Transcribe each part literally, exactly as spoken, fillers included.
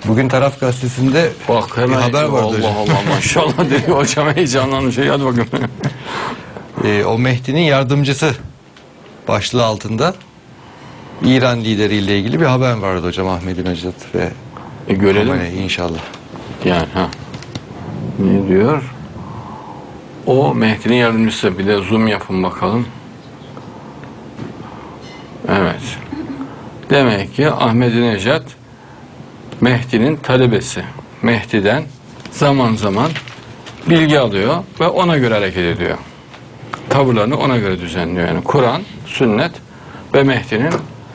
Bugün Taraf Gazetesi'nde Bak hemen bir haber vardı Allah hocam. Allah maşallah dedi hocam, heyecanlanmış. Hadi bakayım. Ee, o Mehdi'nin yardımcısı başlığı altında İran lideriyle ilgili bir haber vardı hocam, Ahmadinejad ve E, görelim. Khomeini inşallah. Yani ha. Ne diyor? O Mehdi'nin yardımcısı. Bir de zoom yapın bakalım. Evet. Demek ki Ahmadinejad Mehdi'nin talebesi. Mehdi'den zaman zaman bilgi alıyor ve ona göre hareket ediyor. Tavırlarını ona göre düzenliyor. Yani Kur'an, sünnet ve Mehdi'nin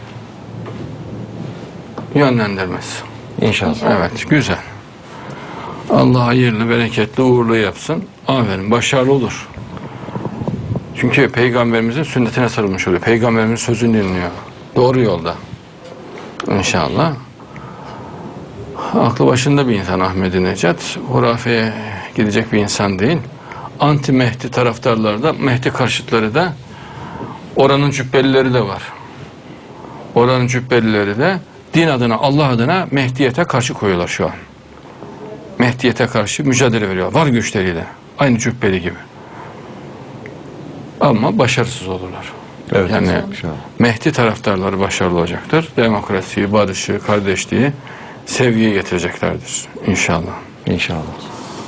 yönlendirmesi. İnşallah. Evet, güzel. Allah hayırlı, bereketli, uğurlu yapsın. Aferin, başarılı olur. Çünkü Peygamberimizin sünnetine sarılmış oluyor. Peygamberimizin sözünü dinliyor. Doğru yolda. İnşallah. Aklı başında bir insan Ahmadinejad. Hurafeye gidecek bir insan değil. Anti Mehdi taraftarları da, Mehdi karşıtları da, oranın cübbelileri de var. Oranın cübbelileri de din adına, Allah adına Mehdiyete karşı koyuyorlar şu an. Mehdiyete karşı mücadele veriyor. Var güçleriyle. Aynı cübbeli gibi. Ama başarısız olurlar. Evet, yani inşallah. Mehdi taraftarları başarılı olacaktır. Demokrasiyi, barışı, kardeşliği, sevgiyi getireceklerdir. İnşallah. İnşallah.